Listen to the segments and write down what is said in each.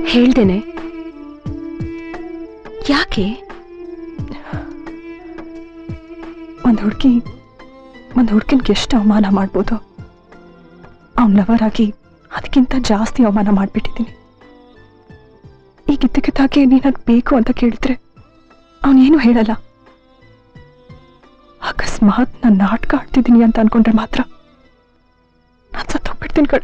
ಹೇಳ್ದೇನೆ ಯಾಕೆ? ಒಂದು ಹುಡುಗಿನ್ಗೆ ಎಷ್ಟು ಅವಮಾನ ಮಾಡ್ಬೋದು, ಅವ್ನ ಲವರ್ ಆಗಿ ಅದಕ್ಕಿಂತ ಜಾಸ್ತಿ ಅವಮಾನ ಮಾಡ್ಬಿಟ್ಟಿದ್ದೀನಿ. ಈಗ ಇದ್ದಕ್ಕಿದ್ದಾಗೆ ನೀನದು ಬೇಕು ಅಂತ ಕೇಳಿದ್ರೆ ಅವನೇನು ಹೇಳಲ್ಲ. ಅಕಸ್ಮಾತ್ ನಾನು ನಾಟಕ ಆಡ್ತಿದ್ದೀನಿ ಅಂತ ಅನ್ಕೊಂಡ್ರೆ ಮಾತ್ರ ನಾನು ಸತ್ತೋಗ್ಬಿಡ್ತೀನಿ ಕಡೆ.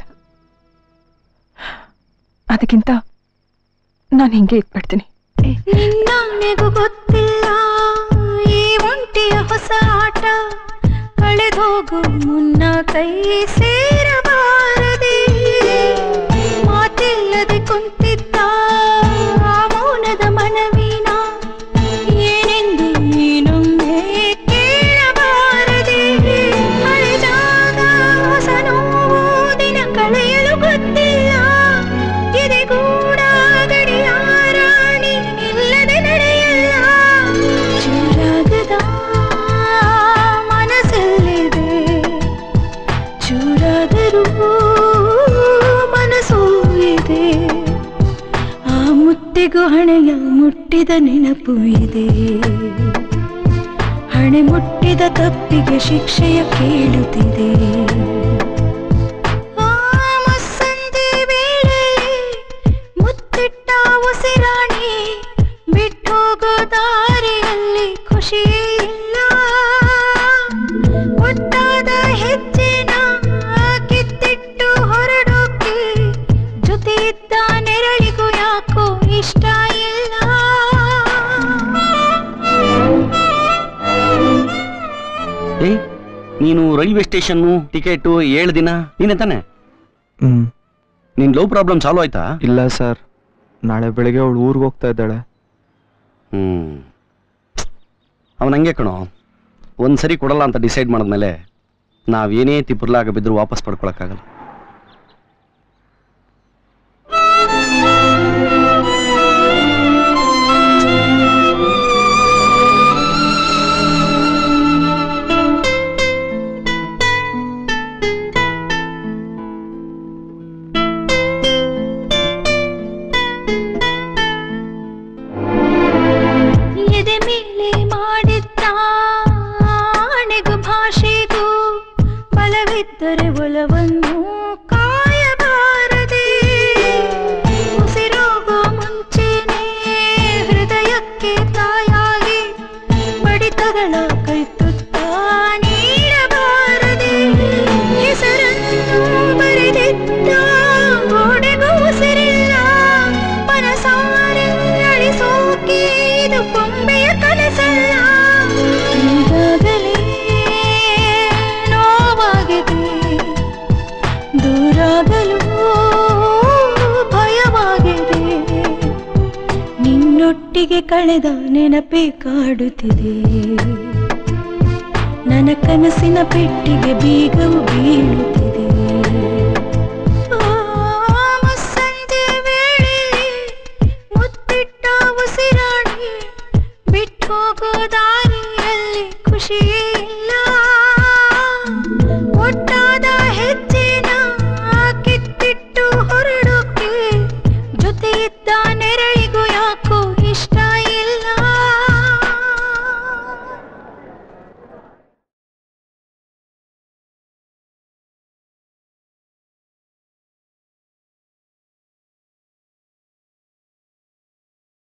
ಅದಕ್ಕಿಂತ ನಾನು ಹಿಂಗೆ ಇಟ್ಬಿಡ್ತೀನಿ. ನಿನ್ನನೆಗೂ ಗೊತ್ತಿಲ್ಲ ಈ ಒಂಟಿಯ ಹೊಸ ಆಟ, ಕಳೆದೋಗು ಮುನ್ನ ಕೈ ಸೇರಬಾರದೆ. ಮಾತಿಲ್ಲದೆ ಕುಂತಿದ್ದ ಮೌನದ ಮನವಿನ ಏನೆಂದು ನೀನೊಮ್ಮೆ ಕೇಳಬಾರದೆ. ಹಳೆದಾಗ ಹೊಸ ನೋವು ದಿನ ಕಳೆಯಲು ಗೊತ್ತಿಲ್ಲ, ಎದೆಗೂಡ ಗಡಿಯಾರ ನೀನಿಲ್ಲದೆ ನಡೆಯಲ್ಲ. ಚೂರಾಗದ ಮನಸ್ಸಲ್ಲಿದೆ, ಚೂರಾದರೂ ಮನಸ್ಸು ಇದೆ. ಆ ಮುತ್ತಿಗೂ ಹಣೆಯ ಮುಟ್ಟಿದ ನೆನಪು ಇದೆ, ಹಣೆ ಮುಟ್ಟಿದ ತಪ್ಪಿಗೆ ಶಿಕ್ಷೆಯ ಕೇಳುತ್ತಿದೆ. ಮಸ್ಸಂದಿ ವೇಳೆಯಲ್ಲಿ ಮುತ್ತಿಟ್ಟ ಉಸಿರಾಣಿ, ಬಿಟ್ಟೋಗೋ ದಾರಿಯಲ್ಲಿ ಖುಷಿ ಇಲ್ಲ. ಒಟ್ಟಾದ ಹೆಜ್ಜೆನ ಕಿತ್ತಿಟ್ಟು ಹೊರಡೋಕೆ ಜೊತೆ ಇದ್ದ ನೆರಳಿಗೂ ಯಾಕೋ ಇಷ್ಟ ಇಲ್ಲ. ನೀನು ರೈಲ್ವೆ ಸ್ಟೇಷನ್ನು ಟಿಕೆಟು 7 ದಿನ ನೀನೆ ತಾನೆ? ನಿನ್ ಲವ್ ಪ್ರಾಬ್ಲಮ್ ಸಾಲ್ವ್ ಆಯ್ತಾ? ಇಲ್ಲ ಸರ್, ನಾಳೆ ಬೆಳಗ್ಗೆ ಅವಳು ಊರಿಗೆ ಹೋಗ್ತಾ ಇದ್ದಾಳೆ. ಅವನ ಹಂಗೆ ಕಣೋ, ಒಂದ್ಸರಿ ಕೊಡಲ್ಲ ಅಂತ ಡಿಸೈಡ್ ಮಾಡಿದ್ಮೇಲೆ ನಾವೇನೇ ತಿಪ್ಪರ್ಲಾಗ ಬಿದ್ದರೂ ವಾಪಸ್ ಪಡ್ಕೊಳಕ್ಕಾಗಲ್ಲ. ಎದೆ ಮೇಲೆ ಮಾಡಿದ್ದ ಆಣೆಗೂ ಭಾಷೆಗೂ ಬಲವಿದ್ದರೆ ಒಲವನ್ನು ಕಾಯಬಾರದೆ. ಉಸಿರೋಗೋ ಮುಂಚೆನೆ ಹೃದಯಕ್ಕೆ ತಾಯಾಗಿ ಬಡಿತಗಳ ಕೈತುತ್ತ ನೀಡಬಾರದೆ. ಹೆಸರನ್ನು ಬರೆದಿದ್ದ ಗೋಡೆಗೂ ಉಸಿರಿಲ್ಲ, ಮನಸಾರೆ ಅಳಿಸೋಕೆ ಇದು ಕೊಂಬೆಯ ಕನಸಲ್ಲ. ಈಗಾಗಲೇ ನೋವಾಗಿದೆ, ದೂರಾಗಲು ಭಯವಾಗಿದೆ. ನಿನ್ನೊಟ್ಟಿಗೆ ಕಳೆದ ನೆನಪೇ ಕಾಡುತ್ತಿದೆ, ನನ್ನ ಕನಸಿನ ಪೆಟ್ಟಿಗೆ ಬೀಗವು ಬೀಳುತ್ತಿದೆ.